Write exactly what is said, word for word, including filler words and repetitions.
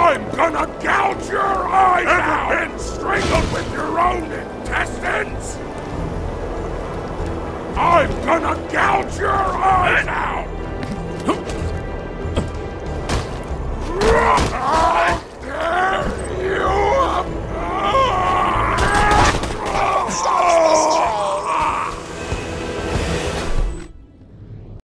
I'm gonna gouge your eyes Ever out! Ever been strangled with your own intestines? I'm gonna gouge your